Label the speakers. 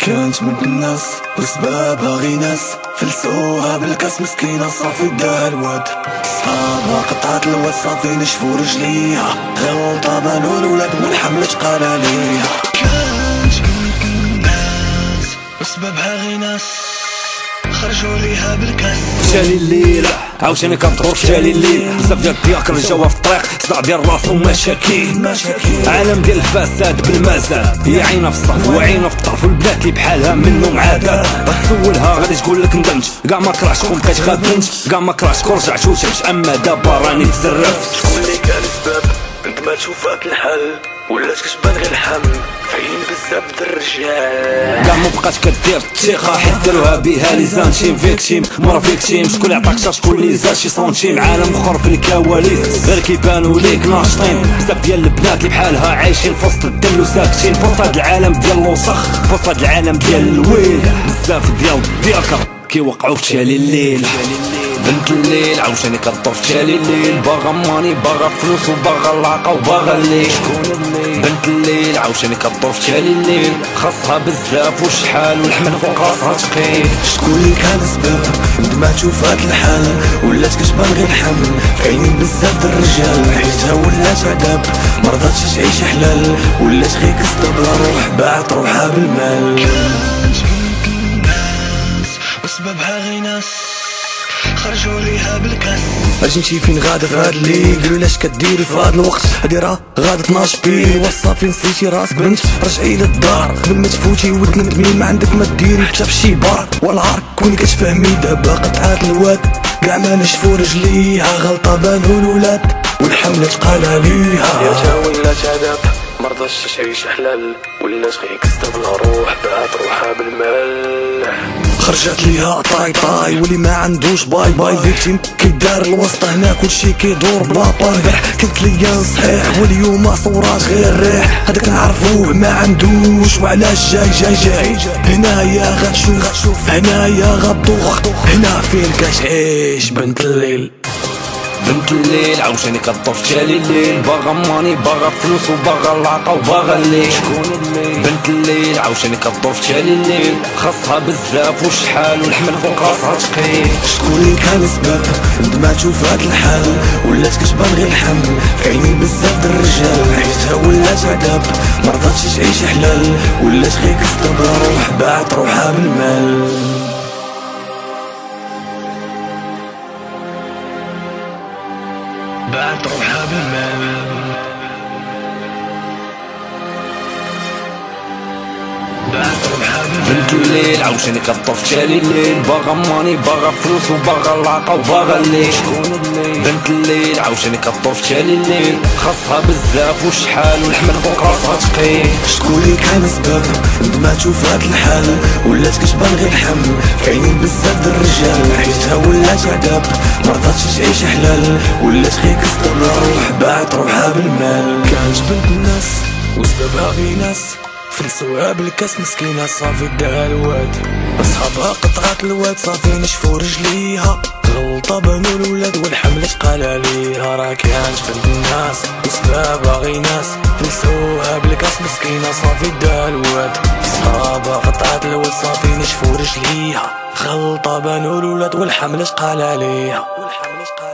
Speaker 1: كانت من الناس وسبابها غي ناس فلسوها بالكاس مسكينة صافي داها الواد. صحابها قطعت الواد صافي نشفو رجليها غلطة بانو الولاد والحمل تقال عليها. كانت من الناس وسبابها غي ناس خرجوا ليها بالكاس.
Speaker 2: جالي الليل عاوتاني كنطرق جالي الليل بزاف ديال الدياك رجعوها في الطريق صداع ديال راسو ومشاكل عالم ديال الفساد بالمزال هي عينها في الصف وعينها في الطرف والبنات اللي بحالها منهم عادة غتسولها غادي تقولك ندمت كاع ما كرهتش كون بقيت خدمت كاع ما كرهتك ورجعت وشفت اما دابا راني تزرفت.
Speaker 1: شكون اللي كان السبب انت ما تشوفك الحل ولات كتبان غير الحم فاين بزاف د الرجال
Speaker 2: كاع ما بقات كدير الثقة حيت داروها بها لي زانتيم فيكتيم مورا فيكتيم شكون اللي عطاك شكون اللي زاد شي سونتيم عالم اخر في الكواليس غير كيبانو ليك ناشطين بزاف ديال البنات اللي بحالها عايشين في وسط الدم وساكتين في وسط هاد العالم ديال الوسخ في وسط هاد العالم ديال الويل بزاف ديال الدياكا كيوقعو في تالي الليل. بنت الليل عاوتاني كطوف تالي الليل باغا ماني باغا فلوس وباغا العاقة وباغا الليل. بنت الليل عاوتاني كطوف تالي الليل خاصها بزاف وشحال والحمل فوق راسها تقيل.
Speaker 1: شكون اللي كان سبب انت ما تشوف هاد الحال ولات كتبان غير الحمل كاينين بزاف د الرجال حيتها ولات عذاب مرضاتش تعيش حلال ولات غير كسطة بلا روح باعت روحها بالمال. وسببها غي ناس خرجوا ليها بالكاس. اجي نمشي فين غادا في هاد الليل قالوا لاش كديري في هاد الوقت هادي راه غادا 12 بيل وصافي نسيتي راسك بنت رجعي للدار قبل ما تفوتي ود ندمين ما عندك ما ديري حتى فشي بار والعار كوني كتفهمي دابا قطعات الواد كاع ما نشفو رجليها غلطة بانو الولاد والحملة تقال عليها. يا تا ولات عذاب مرضاش تعيش حلال ولات غير كسطة بلا روح باعت روحها بالمال. خرجت ليها طاي طاي واللي ما عندوش باي باي فيكتيم كيدار الوسط هنا كلشي كيدور بلا بالبرح كنت ليا صحيح واليوم صورات غير ريح هداك نعرفوه ما عندوش وعلاش جاي هنايا غتشوف هنايا غتدوخ هنا فين كتعيش بنت الليل.
Speaker 2: بنت الليل عاوتاني كطوف تالي الليل باغا ماني باغا فلوس وباغا العاقة وباغا الليل. بنت الليل عاوتاني كطوف تالي الليل خاصها بزاف وشحال والحمل فوق راسها تقيل.
Speaker 1: شكون اللي كان سبب انت ما تشوف هاد الحال ولات كتبان غير الحمل كاينين بزاف د الرجال حيتها ولات عذاب مرضاتش تعيش حلال ولات غير كسطة بلا روح باعت روحها بالمال. باعت روحها بالمال.
Speaker 2: بنت الليل عاوتاني كطوف تالي الليل باغا ماني باغا فلوس وباغا العاقة وباغا الليل. بنت الليل عاوتاني كطوف تالي الليل خاصها بزاف وشحال والحمل فوق راسها تقيل.
Speaker 1: شكون اللي كان سبب انت ما تشوف هاد الحال ولات كتبان غير الحمل كاينين بزاف د الرجال حيتها ولات عذاب مرضاتش تعيش حلال ولات غير كسطة بلا روح باعت روحها بالمال. كانت بنت الناس وسببها غي ناس فلسوها بالكاس مسكينة صافي داها الواد. أصحابها قطعات الواد صافي نشفو رجليها غلطة بانو الولاد والحملة تقال عليها. راه كانت بنت الناس وسبابها غي ناس فلسوها بالكاس مسكينة صافي داها الواد. أصحابها قطعات الواد صافي نشفو رجليها غلطة بانو الولاد والحملة تقال عليها.